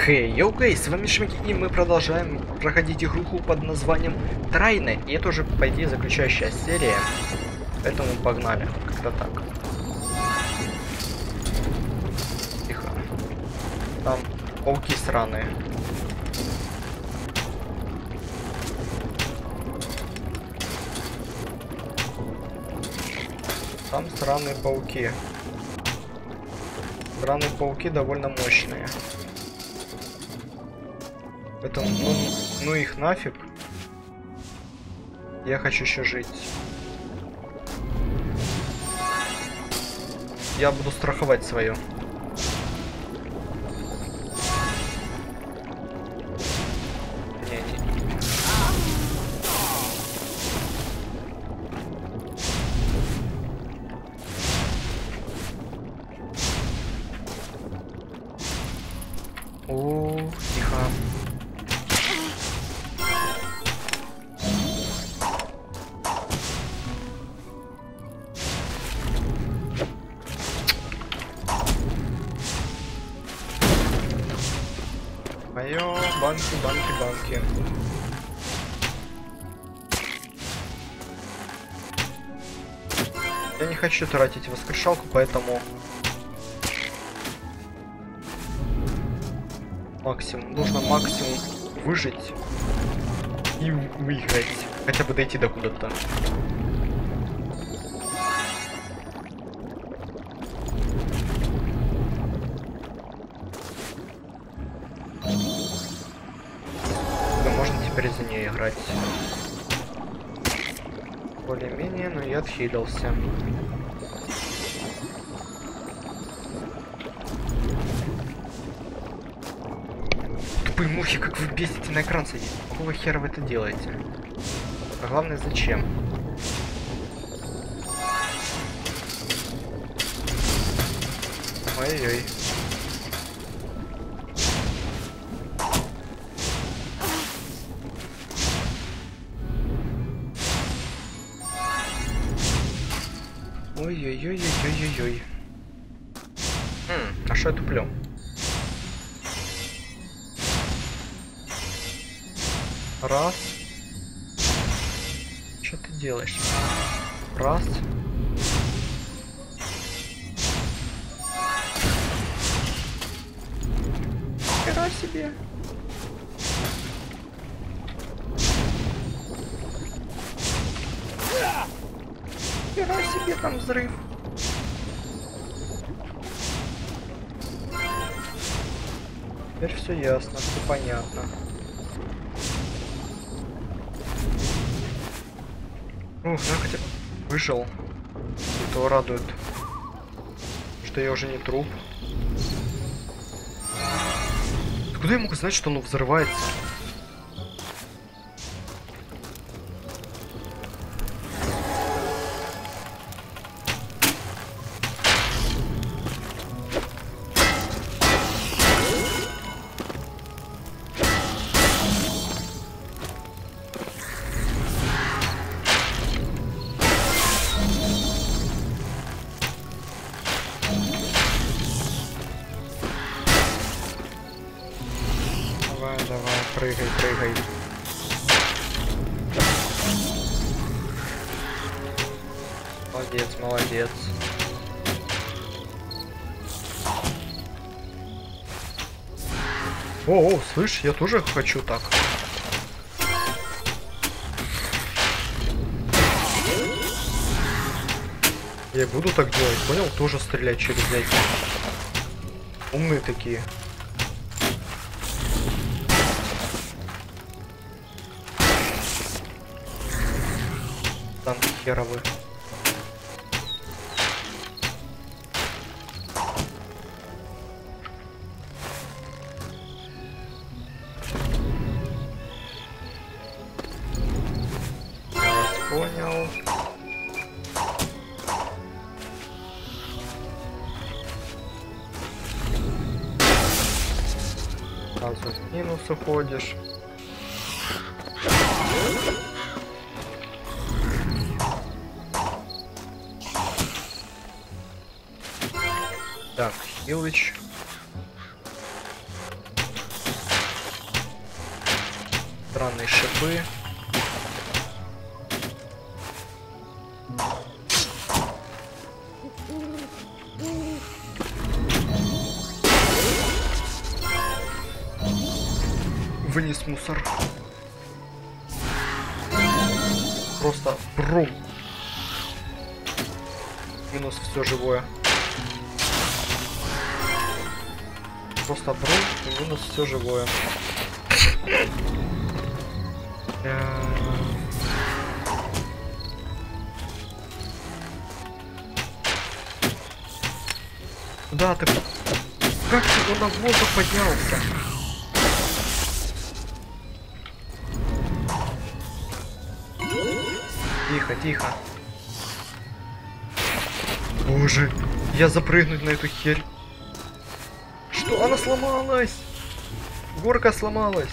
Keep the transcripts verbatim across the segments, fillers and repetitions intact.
Хей, йоу, гей, с вами Шмики, и мы продолжаем проходить игруху под названием Трайны. И это уже, по идее, заключающая серия. Поэтому погнали. Как-то так. Тихо. Там пауки сраные. Там сраные пауки. Сраные пауки довольно мощные. Поэтому, ну, ну их нафиг. Я хочу еще жить. Я буду страховать свое. Не-не. О, тихо. Мое банки, банки, банки. Я не хочу тратить воскрешалку, поэтому максимум. Нужно максимум выжить и выиграть. Хотя бы дойти до куда-то. Теперь за нее играть. Более-менее, но я отхилился. Тупые мухи, как вы бесите на экран садить. Какого хера вы это делаете? А главное, зачем? Ой-ой. Ой-ой-ой-ой-ой-ой. А что я туплю? Раз. Что ты делаешь? Раз. Хера себе. Хера себе там взрыв. Теперь все ясно, все понятно. Ух, я хотя бы выжил. Этого радует. Что я уже не труп. Откуда я мог знать, что оно взрывается? Давай, давай, прыгай, прыгай. Молодец, молодец. О, о, слышь, я тоже хочу так. Я и буду так делать, понял? Тоже стрелять через эти. Умные такие. Танки херовые. Я вас понял. Сразу в минус уходишь. Так, Хилыч. странные шипы. Вынес мусор. Просто брум. Минус все живое. Просто брум и минус все живое. Да, ты как ты на воздух поднялся? Тихо, тихо. Боже, я запрыгнуть на эту херь. Что? Она сломалась! Горка сломалась.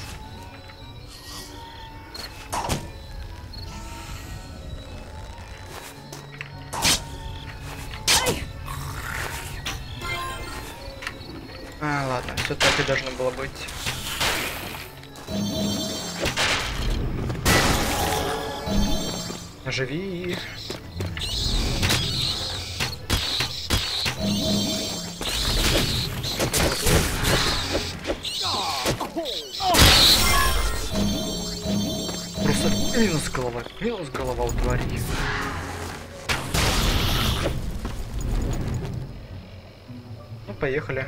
А, ладно, все так и должно было быть. Живи. Просто минус голова, минус голова у твари. Ну, поехали.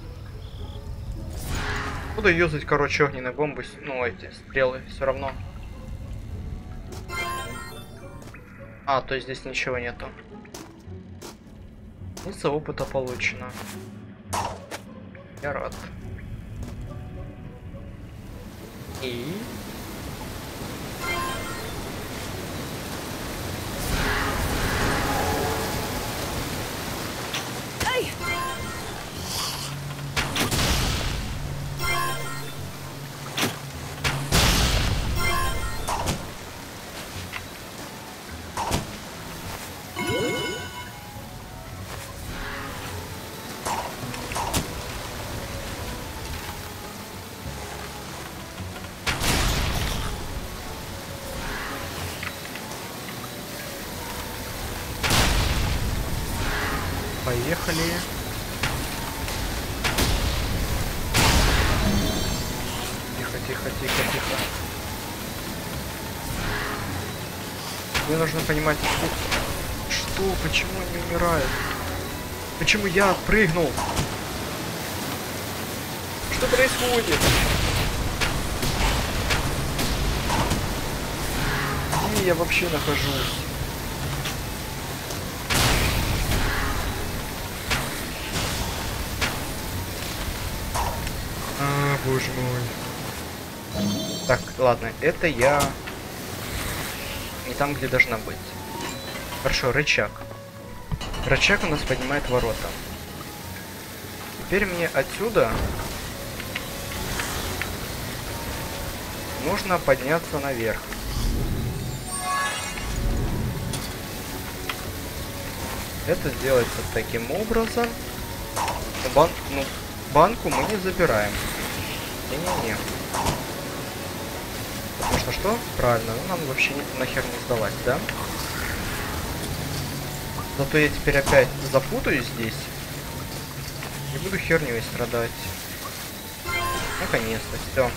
Буду юзать, короче, огненные бомбы, ну, эти стрелы, все равно. А, то есть здесь ничего нету. Единица опыта получена. Я рад. И... Поехали. Тихо, тихо, тихо, тихо. Мне нужно понимать, что, почему они умирают. Почему я прыгнул? Что происходит? Где я вообще нахожусь? А, боже мой. Так, ладно, это я не там, где должна быть. Хорошо, рычаг. Рычаг у нас поднимает ворота. Теперь мне отсюда нужно подняться наверх. Это делается таким образом. Бан... Ну, банку мы не забираем. Не-не-не. Потому что что? Правильно, ну, нам вообще не, нахер не сдавать, да? Зато я теперь опять запутаюсь здесь. И буду херней страдать. Наконец-то, все.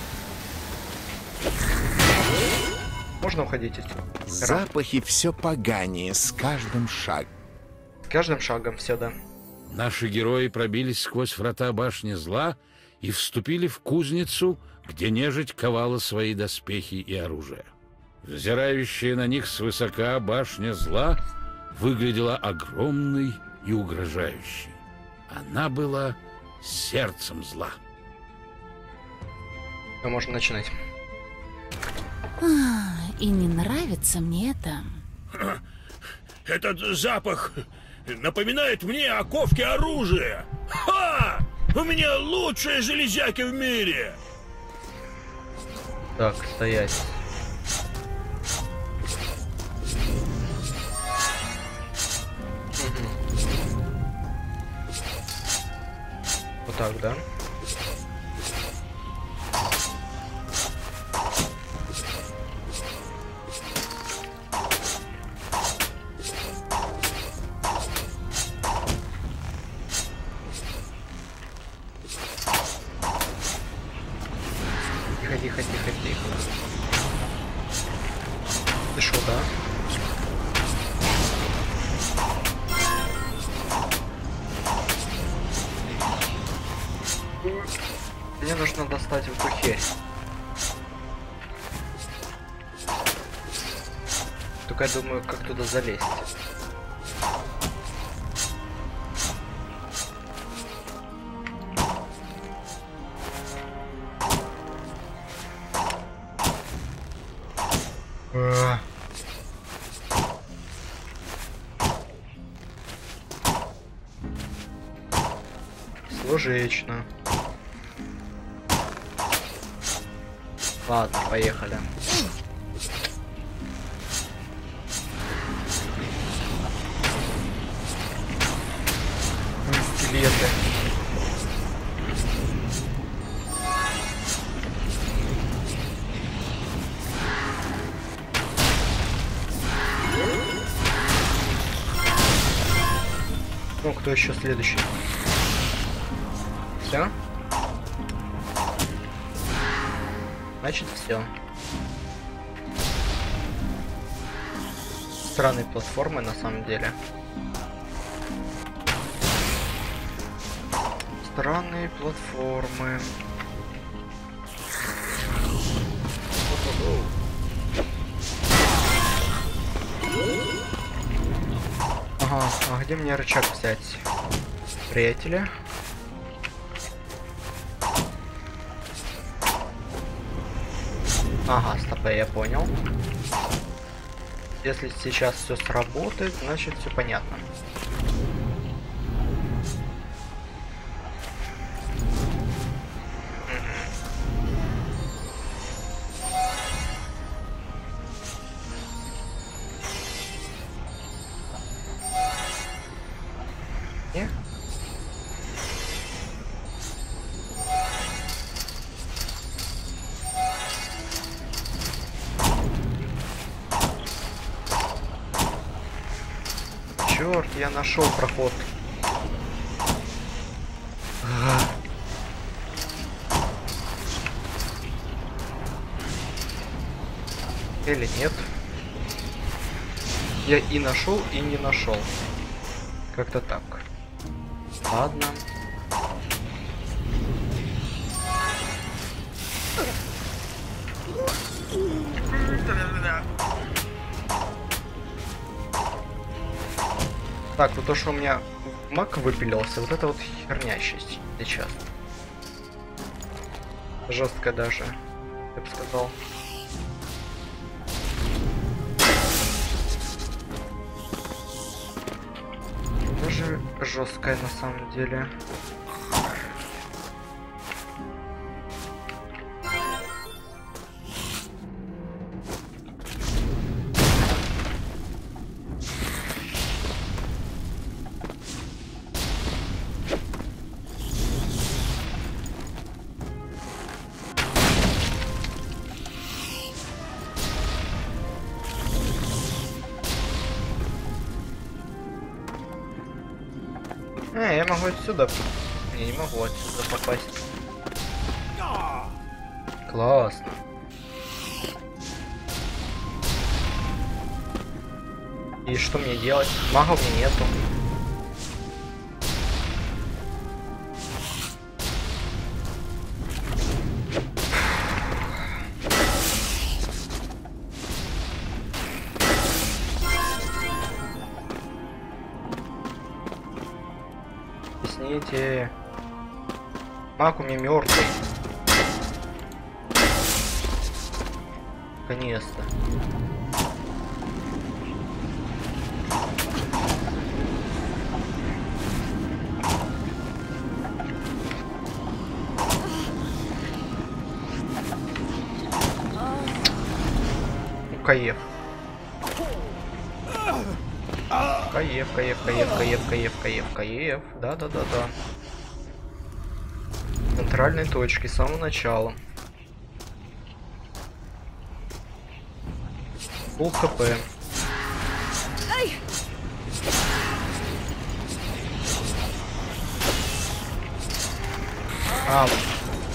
Можно уходить отсюда. Запахи все поганее с каждым шагом. С каждым шагом все, да. Наши герои пробились сквозь врата башни зла и вступили в кузницу, где нежить ковала свои доспехи и оружие. Взирающая на них свысока башня зла выглядела огромной и угрожающей. Она была сердцем зла. Ну, можно начинать. А, и не нравится мне это. Этот запах напоминает мне о ковке оружия. Ха! У меня лучшие железяки в мире. Так, стоять. Угу. Вот так, да? Ты шо, да? Мне нужно достать эту херь. Только я думаю, как туда залезть. А. Сложечно. Ладно, поехали. Скелеты. Ну, кто еще следующий? Все? Значит, все. Странные платформы на самом деле. Странные платформы. Ага, а где мне рычаг взять? Приятели? Ага, стоп, я понял. Если сейчас все сработает, значит все понятно. Не? Черт, я нашел проход. Ага. Или нет? Я и нашел, и не нашел. Как-то так. Ладно. Так, вот то, что у меня маг выпилился, вот это вот херня сейчас. Жестко даже, я бы сказал. Даже жесткая на самом деле. Э, я могу отсюда. Я не могу отсюда попасть. Классно. И что мне делать? Мага у меня нету. Объясните. Маг у меня мертвый. Наконец-то. Каев. Каев, каев, каев, каев, каев, каев, каев. Да, да, да, да. Центральной точки с самого начала. Фулл хп. А.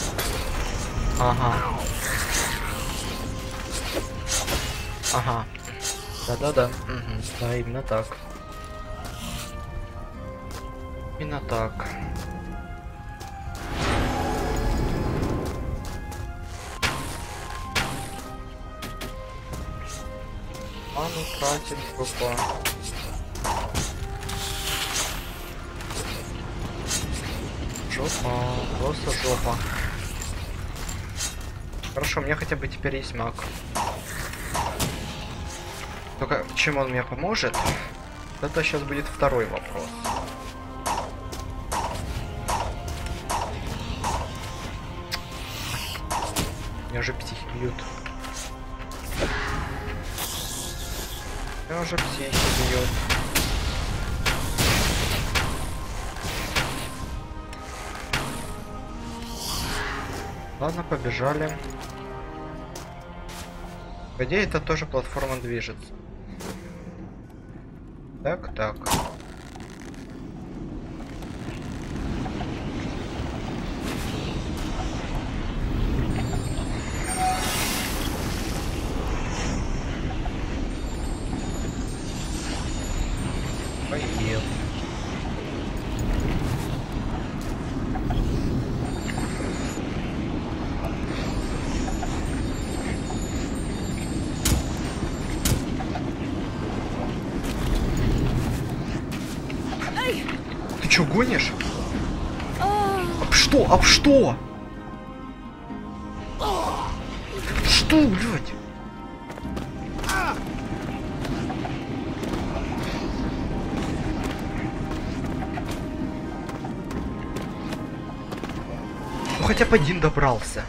Ага. Ага. Да-да-да. Угу. Да, именно так. Именно так. Ману тратит группа. Жопа, просто жопа. Хорошо, у меня хотя бы теперь есть маг. Только чем он мне поможет? Это сейчас будет второй вопрос. Меня уже психи бьют. Меня уже психи бьют. Ладно, побежали. По идее, это тоже платформа движется. Так, так. Поел. Ты чё, гонишь? Об что? Об что? Что, блядь? Ну хотя бы один добрался.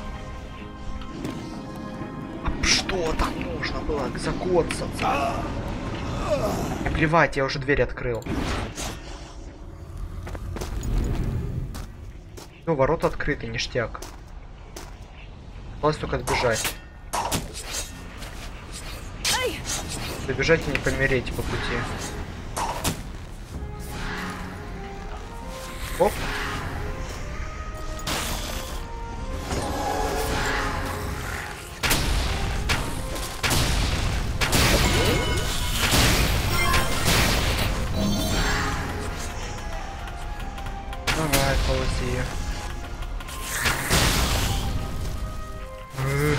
Об что так нужно было закоцаться? Не плевать, я уже дверь открыл. Ну, ворота открыты, ништяк. Осталось только отбежать. Добежать и не помереть по пути. Оп. Давай, ползи. Эх.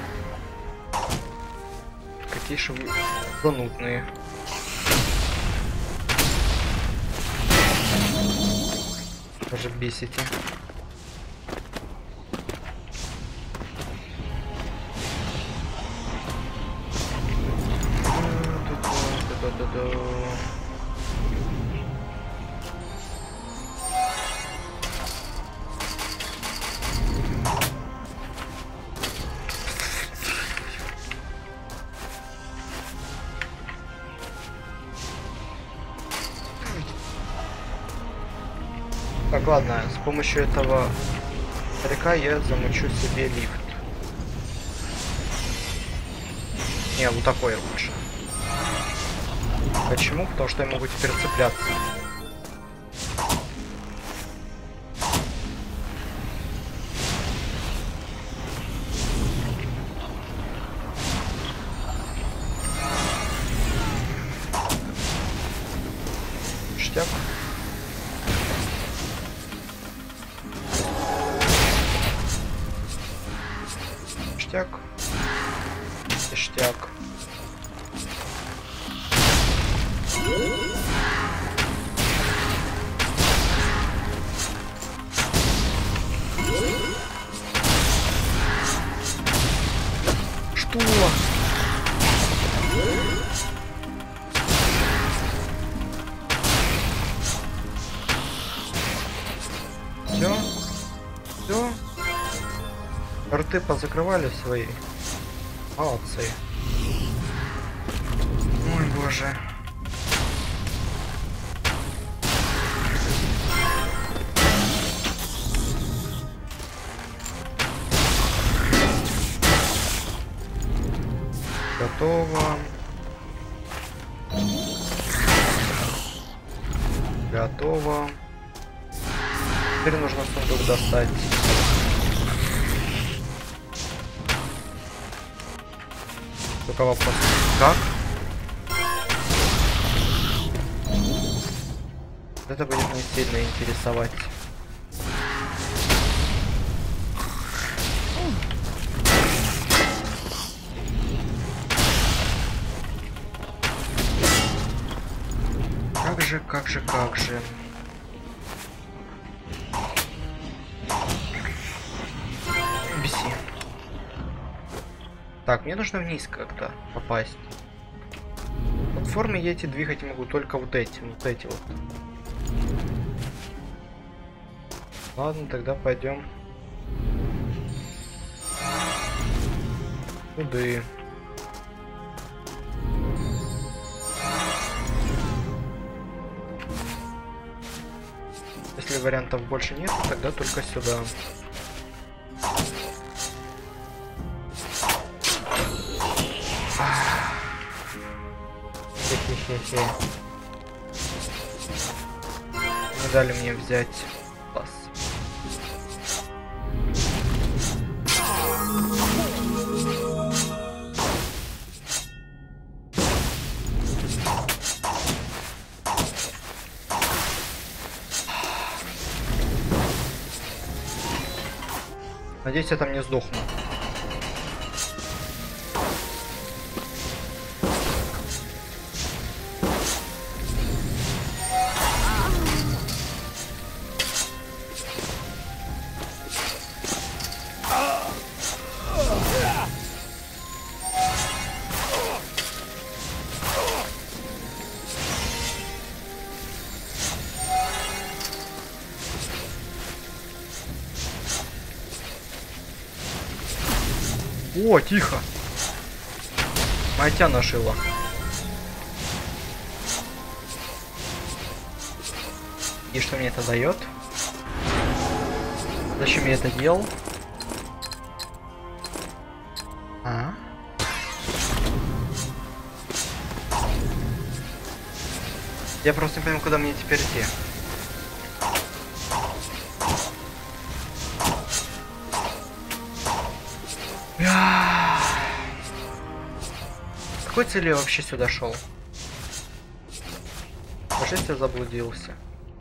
Какие же вы занудные. Даже бесите. Так, ладно, с помощью этого старика я замучу себе лифт. Не, вот такой лучше. Почему? Потому что я могу теперь цепляться. Ништяк. Ништяк. Ништяк. Что? Все? Все? Рты позакрывали свои. Молодцы. Ой, боже. Готово. Готово. Теперь нужно сундук достать. Только вопрос. Как? Это будет не сильно интересовать. Как же, как же, как же. Беси. Так, мне нужно вниз как-то попасть. Платформы я эти двигать могу только вот эти, вот эти вот. Ладно, тогда пойдем. Туды. Если вариантов больше нет, тогда только сюда. Хе-хе-хе-хе. Не дали мне взять класс. Надеюсь, я там не сдохну. О, тихо. Майтя нашила. И что мне это дает? Зачем я это делал? А? Я просто не понимаю, куда мне теперь идти. С какой целью я вообще сюда шел? Кажется, я заблудился.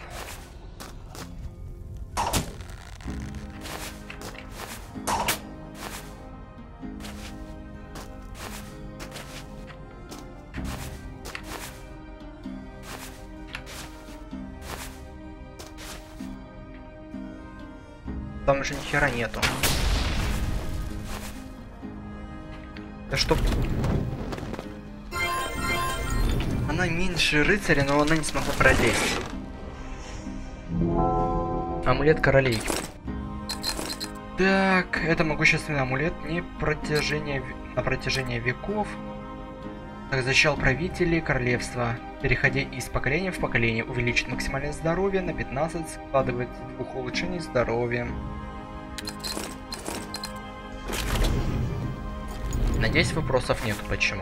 Там же ни хера нету. Да что? Она меньше рыцаря, но она не смогла пролезть. Амулет королей. Так, это могущественный амулет не протяжение, на протяжении веков. Так, защищал правителей королевства, переходя из поколения в поколение, увеличит максимальное здоровье на пятнадцать, складывает двух улучшений здоровья. Надеюсь, вопросов нету, почему.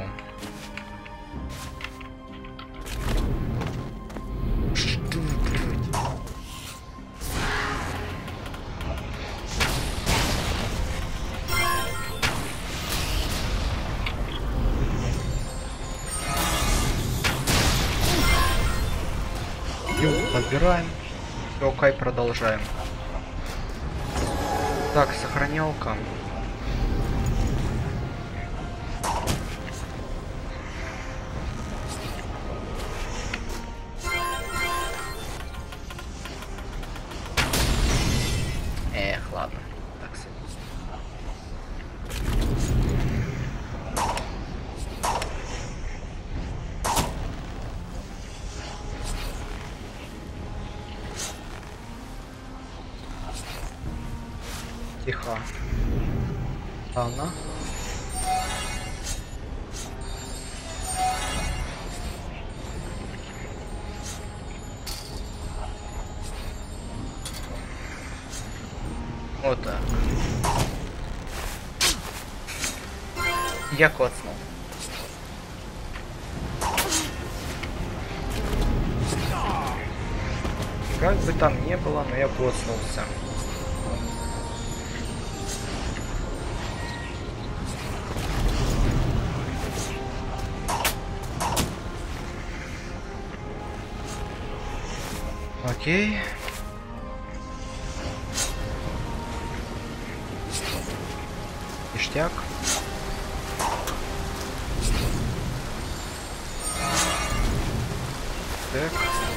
Что? Подбираем. Все, окей, продолжаем. Так, сохранялка. Эх, ладно. Так, тихо. Ладно. Вот так. Я коцнул. Как бы там ни было, но я коцнулся. Окей. Ништяк. Так.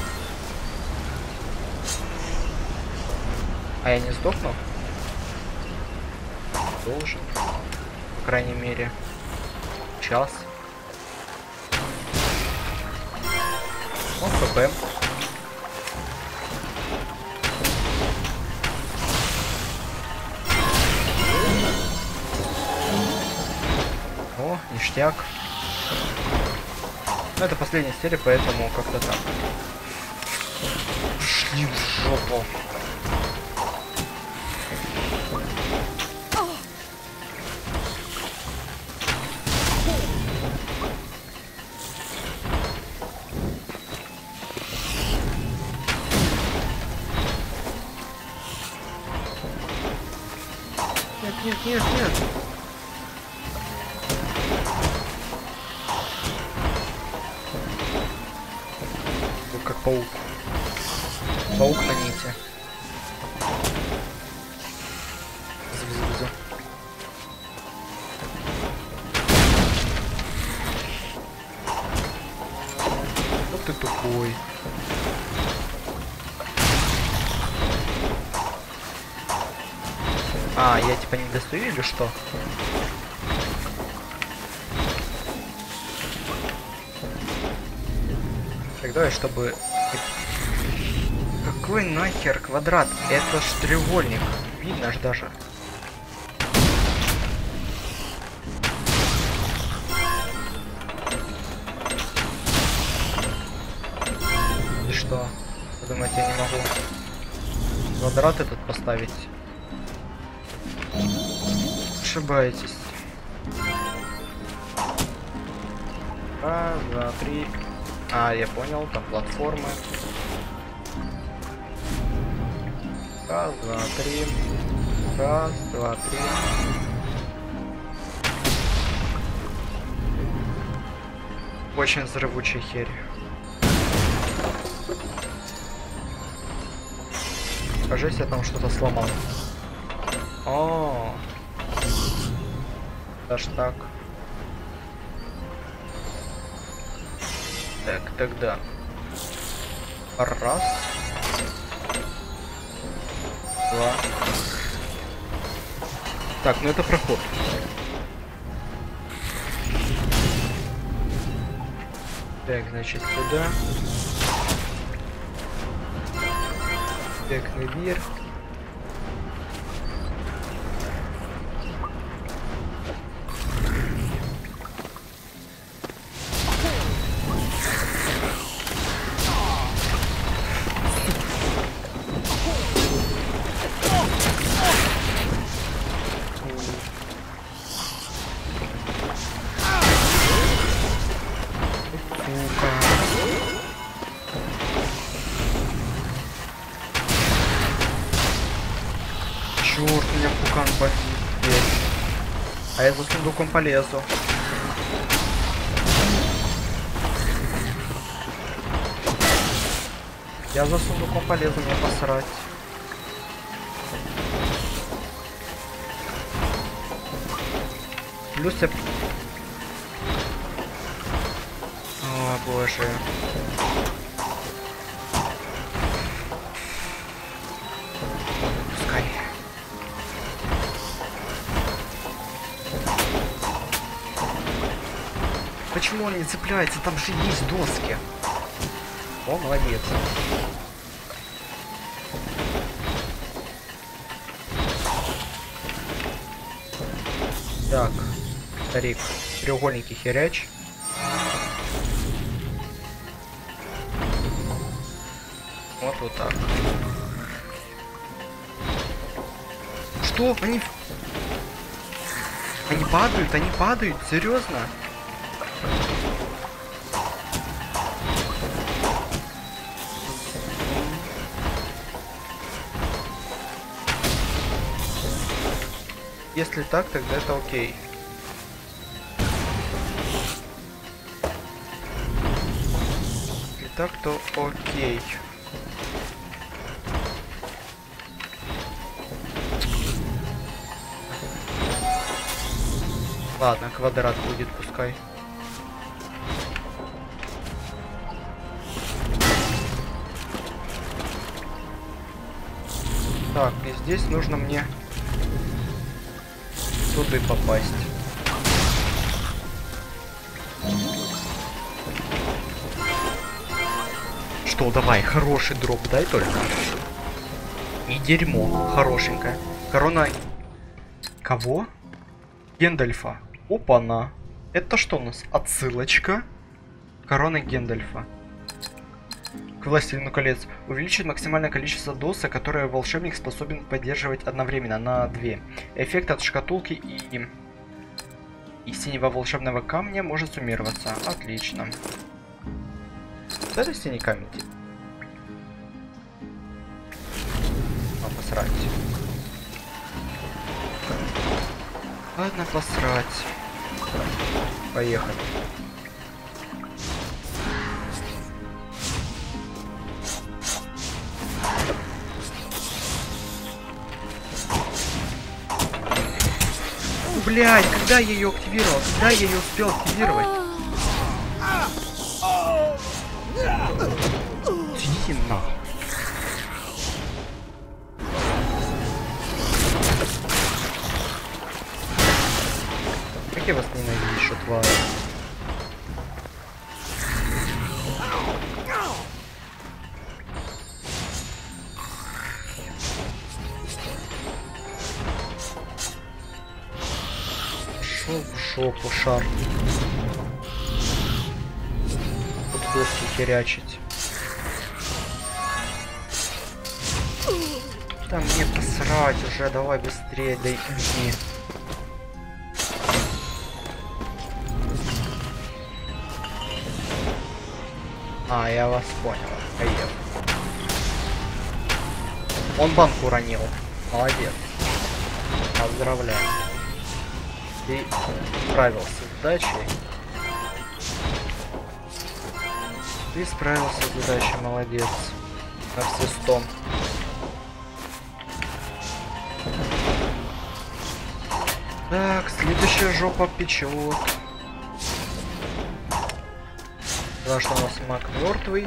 А я не сдохну? Должен. По крайней мере. Час. О, ФП. О, ништяк. Ну, это последняя серия, поэтому как-то так. Шли в жопу. Нет, нет, нет, нет. Тут как паук. Паук на нити. Зу-зу-зу. Вот ты тупой. А, я типа не достаю или что? Так, давай, чтобы... Какой нахер квадрат? Это ж треугольник. Видно ж даже. И что? Вы думаете, я не могу квадрат этот поставить? Ошибаетесь. Раз, два, три. А, я понял, там платформы. Раз, два, три. Раз, два, три. Очень взрывучая херь. Кажется, я там что-то сломал. О, даже так. Так, тогда раз, два. Так, ну это проход. Так, значит, сюда. Так, наверх. Черт, меня пукан побил. А я за сундуком полезу. Я за сундуком полезу, мне посрать. Плюс я... О, боже. Пускай. Почему он не цепляется? Там же есть доски. О, молодец. Так, старик, треугольники херяч. Вот вот так. Что? Они... Они падают, они падают, серьезно? Если так, тогда это окей. Если так, то окей. Ладно, квадрат будет, пускай. Так, и здесь нужно мне туда попасть. Что, давай, хороший дроп, дай только. И дерьмо, хорошенькое. Корона... Кого? Гендальфа. Опа-на. Это что у нас? Отсылочка. Корона Гендальфа. К Властелину колец. Увеличит максимальное количество доса, которое волшебник способен поддерживать одновременно на две. Эффект от шкатулки и... и синего волшебного камня может суммироваться. Отлично. Это синий камень. А, посрать. Ладно, посрать. Поехали. Блядь, когда я ее активировал? Когда я ее успел активировать? Иди нахуй. Как я вас ненавижу, тварь. Шел в жопу, шар. Тут доски херячить. Да мне посрать уже, давай быстрее, да иди. А, я вас понял. Поехал. Он банку уронил. Молодец. Поздравляю. Ты справился с задачей. Ты справился с задачей, молодец. На все сто. Так, следующая жопа печет. Потому что у нас маг мертвый.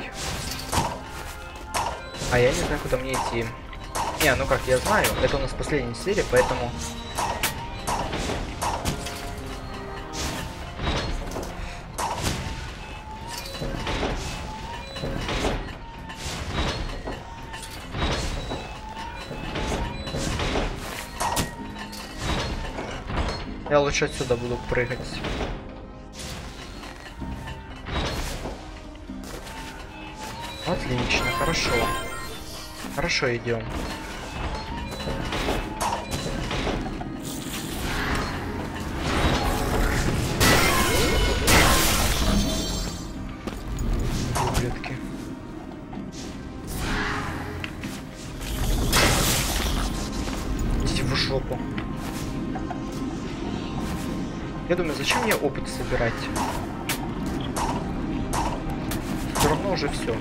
А я не знаю, куда мне идти. Не, ну как, я знаю, это у нас последняя серия, поэтому... Я лучше отсюда буду прыгать. Отлично, хорошо. Хорошо идем. Ублюдки. Идите в жопу. Я думаю, зачем мне опыт собирать? Все равно уже все.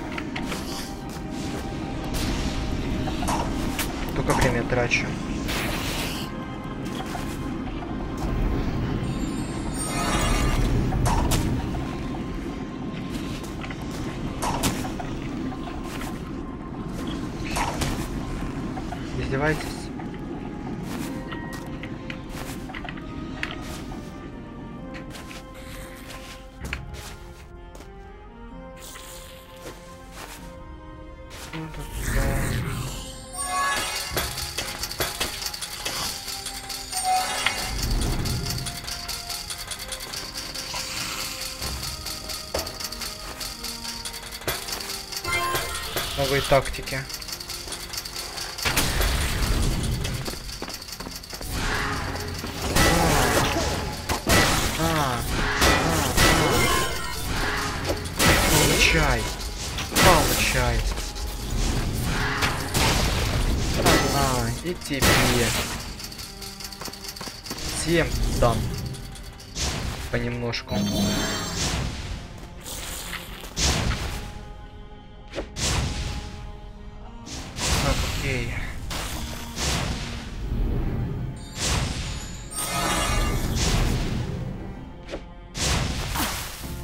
Только время трачу. Издеваетесь? Новые тактики. А, а, а. Получай. Получай. Ага, и тебе. Всем дам. Понемножку. Окей.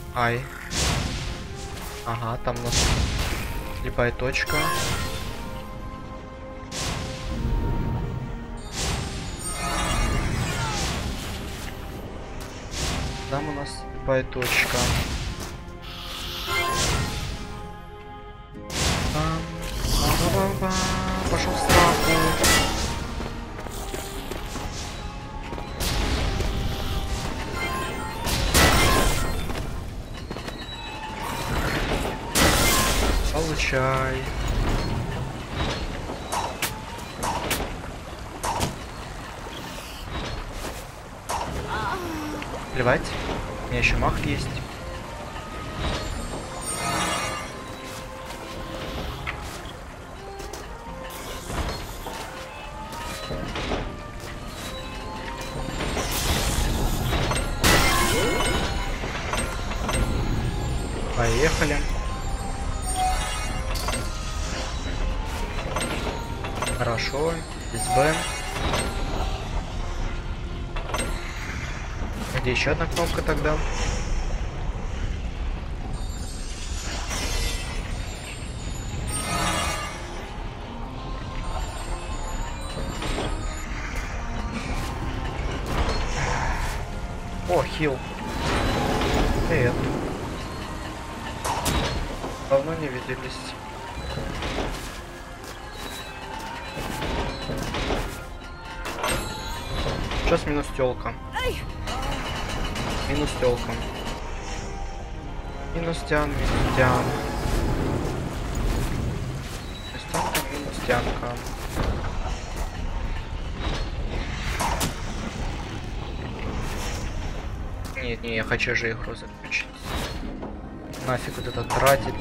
Ай. Ага, там у нас слепая точка. Там у нас слепая точка. Ба-ба-ба-ба. Пошел в сраку. Получай. Плевать. У меня еще мах есть. Поехали. Хорошо. Здесь Б. Где еще одна кнопка тогда? О, хил. Привет. Давно не виделись. Сейчас минус тёлка. Минус тёлка. Минус тян, минус тян. Минус тянка, минус тянка. Нет, не, я хочу же игру заключить. Нафиг вот это тратить.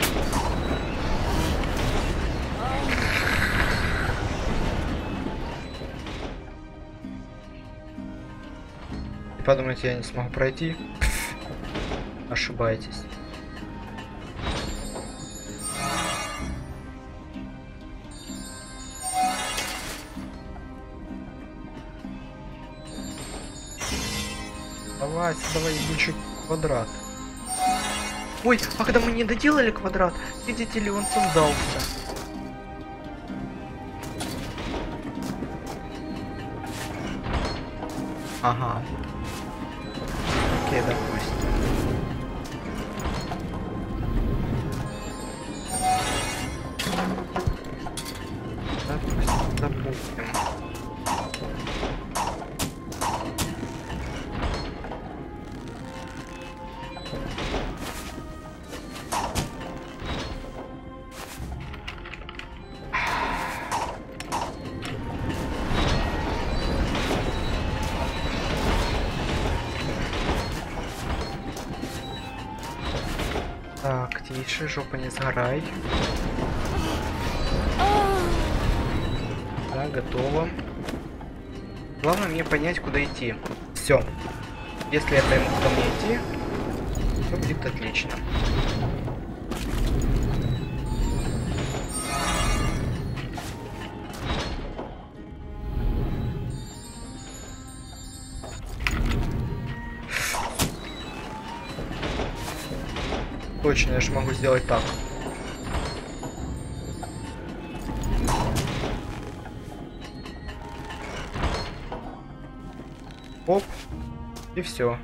Подумайте, я не смогу пройти. Ошибаетесь. Давай, давай, ебучий квадрат. Ой, а когда мы не доделали квадрат, видите ли, он создался. Ага. Окей, допустим. Допустим, допустим. Так, тише, жопа не сгорай. Да, готово. Главное мне понять, куда идти. Все. Если я пойму, куда мне идти, то будет отлично. Точно, я же могу сделать так. Оп. И все.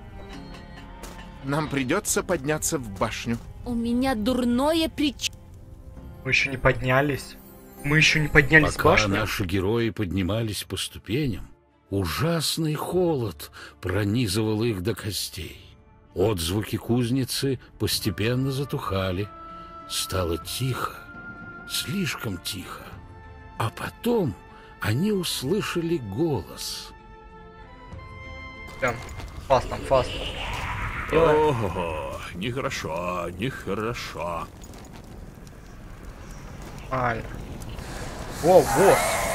Нам придется подняться в башню. У меня дурное предчувствие. Мы еще не поднялись. Мы еще не поднялись Пока в башню. наши герои поднимались по ступеням, ужасный холод пронизывал их до костей. Отзвуки кузницы постепенно затухали. Стало тихо, слишком тихо. А потом они услышали голос. Прям фастом, фастом. Ого, нехорошо, нехорошо. Ай. О, вот.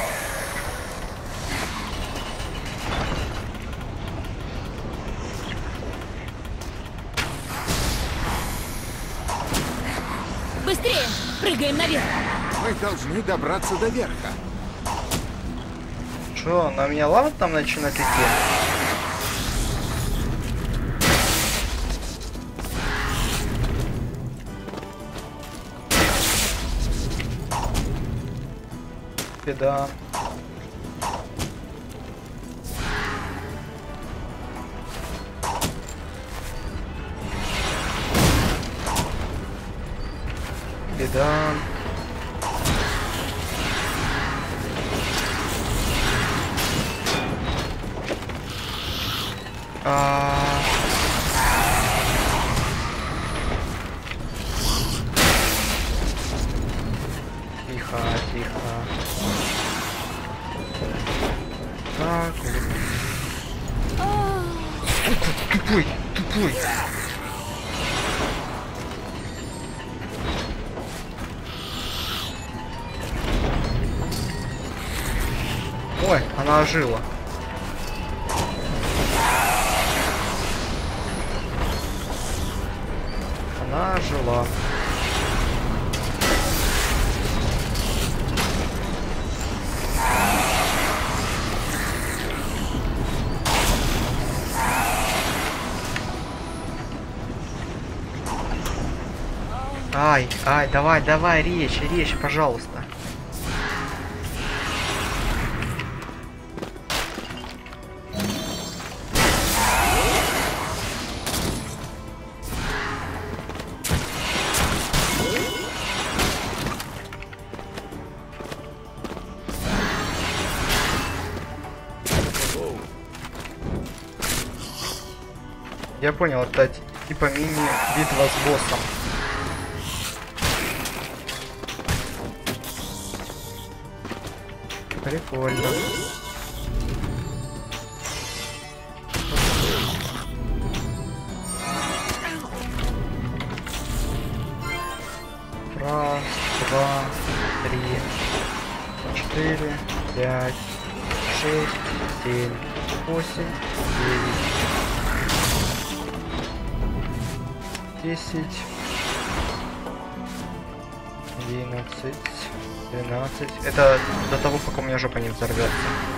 Быстрее! Прыгаем наверх! Мы должны добраться до верха. Что, на меня лава там начинает идти? беда. Беда. А... Тихо, тихо. Так. Тупой, тупой. Ой, она ожила. Она ожила. Ай, ай, давай, давай, речь, речь, пожалуйста. Я понял, это типа мини-битва с боссом. Прикольно. Раз, два, три, четыре, пять, шесть, семь, восемь, девять. десять, одиннадцать, двенадцать. Это до того, пока у меня жопа не взорвется.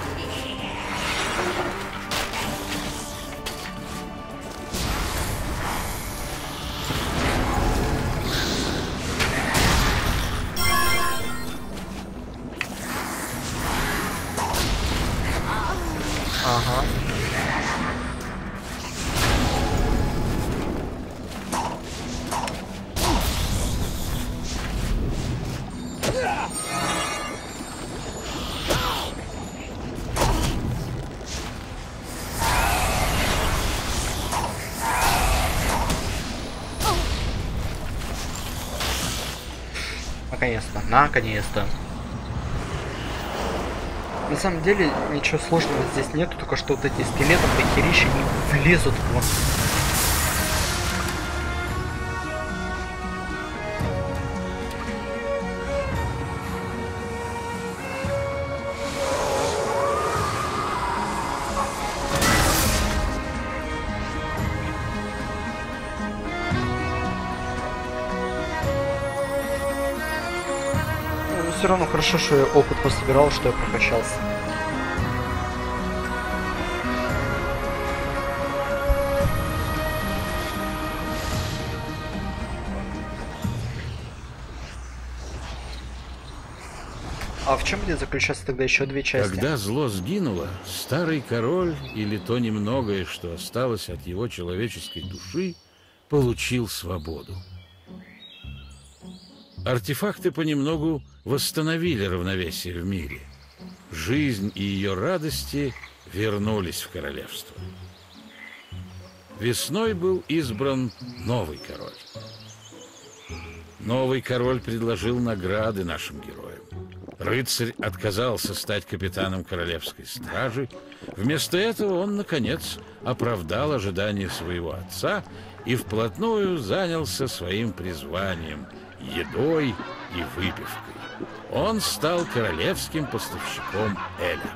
Ага. Наконец-то, наконец-то. На самом деле ничего сложного здесь нету, только что вот эти скелеты, похерища не влезут в вас. Все равно хорошо, что я опыт пособирал, что я прокачался. А в чем будет заключаться тогда еще две части? Когда зло сгинуло, старый король, или то немногое, что осталось от его человеческой души, получил свободу. Артефакты понемногу восстановили равновесие в мире. Жизнь и ее радости вернулись в королевство. Весной был избран новый король. Новый король предложил награды нашим героям. Рыцарь отказался стать капитаном королевской стражи. Вместо этого он, наконец, оправдал ожидания своего отца и вплотную занялся своим призванием – едой и выпивкой. Он стал королевским поставщиком эля.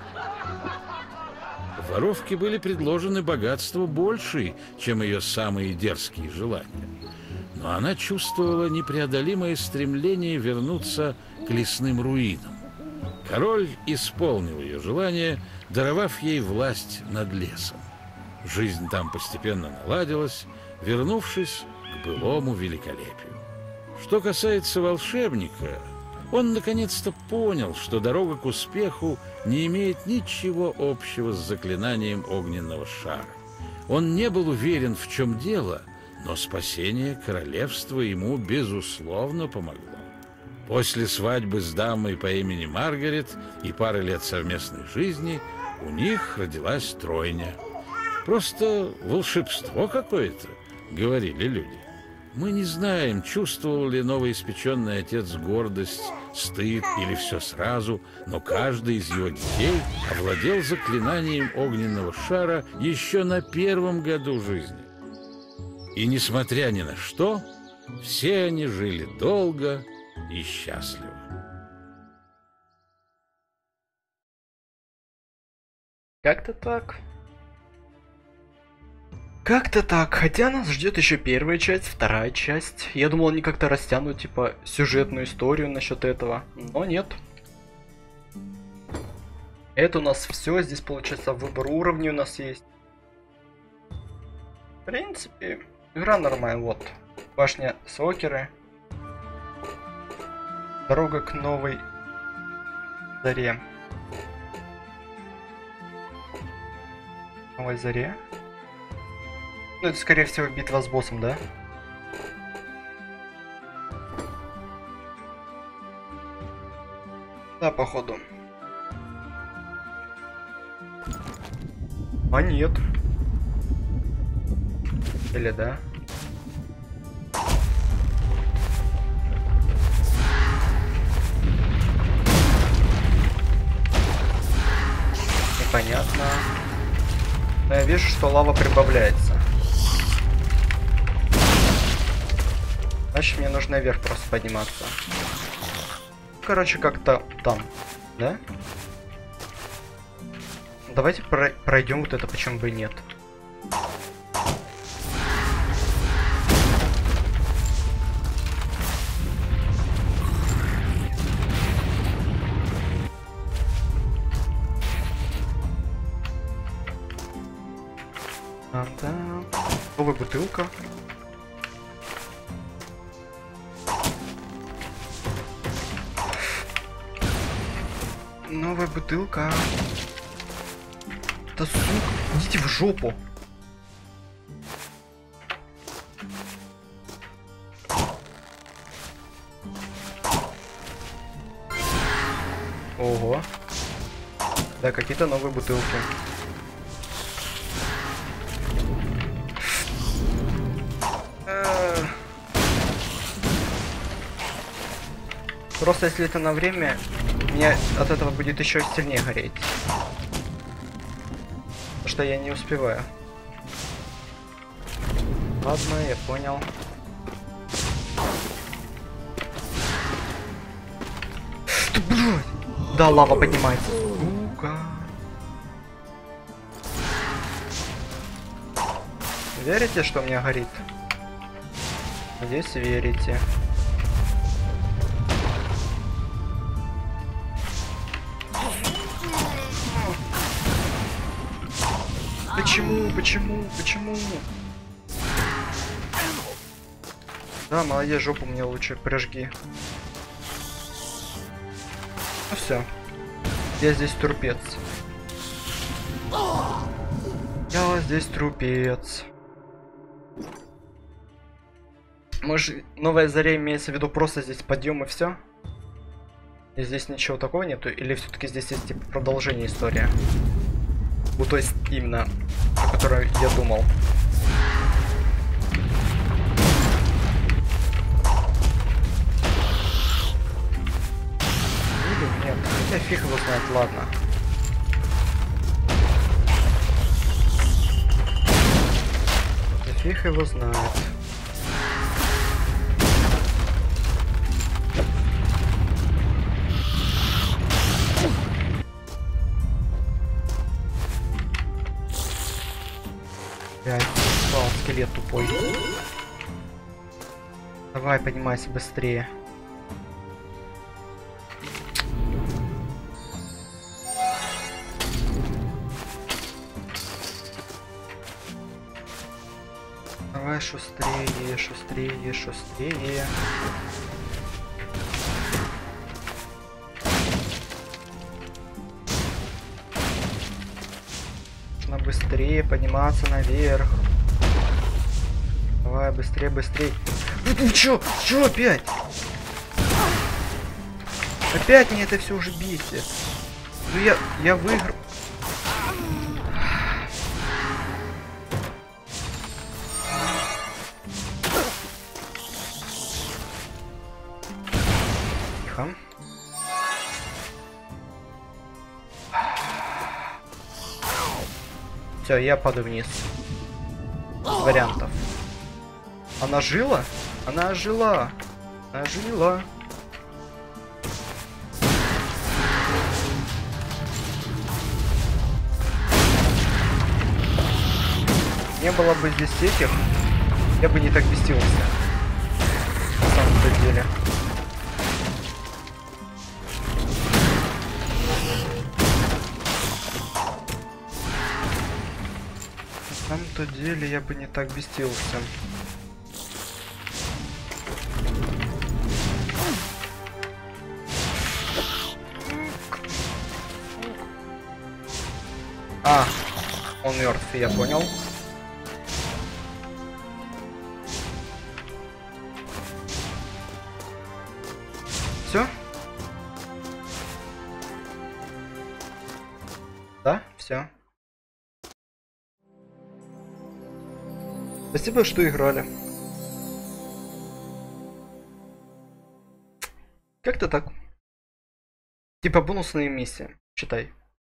Воровке были предложены богатства большие, чем ее самые дерзкие желания. Но она чувствовала непреодолимое стремление вернуться к лесным руинам. Король исполнил ее желание, даровав ей власть над лесом. Жизнь там постепенно наладилась, вернувшись к былому великолепию. Что касается волшебника, Он наконец-то понял, что дорога к успеху не имеет ничего общего с заклинанием огненного шара. Он не был уверен, в чем дело, но спасение королевства ему, безусловно, помогло. После свадьбы с дамой по имени Маргарет и пары лет совместной жизни у них родилась тройня. Просто волшебство какое-то, говорили люди. Мы не знаем, чувствовал ли новоиспеченный отец гордость, стыд или все сразу, но каждый из его детей овладел заклинанием огненного шара еще на первом году жизни. И несмотря ни на что, все они жили долго и счастливо. Как-то так. Как-то так, хотя нас ждет еще первая часть, вторая часть. Я думал, они как-то растянут, типа, сюжетную историю насчет этого, но нет. Это у нас все, здесь получается выбор уровней у нас есть. В принципе, игра нормальная, вот. Башня Сокеры. Дорога к новой заре. Новой заре. Ну, это, скорее всего, битва с боссом, да? Да, походу. А нет. Или да? Непонятно. Но я вижу, что лава прибавляется. Значит, мне нужно вверх просто подниматься. Короче, как-то там, да? Давайте про пройдем вот это, почему бы и нет. А, да. Новая бутылка. Новая бутылка. Да сука, идите в жопу. Ого. Да, какие-то новые бутылки. Просто если это на время, мне от этого будет еще сильнее гореть. Потому что я не успеваю. Ладно, я понял. Да, блядь! Да, лава поднимается. Сука. Верите, что у меня горит? Надеюсь, верите. Почему? Почему? Почему? Да, молодец, жопу мне лучше прижги. Ну все. Я здесь трупец. Я здесь трупец. Может, новая заря имеется в виду просто здесь подъем и все? И здесь ничего такого нету? Или все-таки здесь есть типа продолжение истории? Ну, то есть именно, о которой я думал. Или нет, хотя фиг его знает, ладно. Да фиг его знает. Блядь, упал, скелет тупой. Давай, поднимайся быстрее. Давай шустрее, шустрее, шустрее. быстрее подниматься наверх. Давай, быстрее, быстрее. Ну ты чё? Чё опять? Опять мне это все уже бесит. Ну я, я выиграл. Тихо. Все, я падаю вниз. Без вариантов. Она жила? Она жила. Она жила. Не было бы здесь этих, я бы не так бесился. На самом-то деле. На самом-то деле я бы не так бесился. А, он мертв, я понял. Все? Да, все. Спасибо, что играли. Как-то так. Типа бонусные миссии, читай.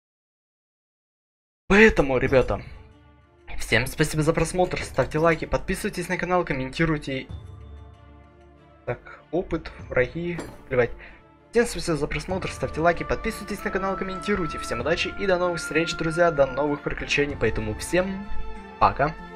Поэтому, ребята, всем спасибо за просмотр, ставьте лайки, подписывайтесь на канал, комментируйте. Так, опыт, враги, плевать. Всем спасибо за просмотр, ставьте лайки, подписывайтесь на канал, комментируйте. Всем удачи и до новых встреч, друзья, до новых приключений. Поэтому всем пока.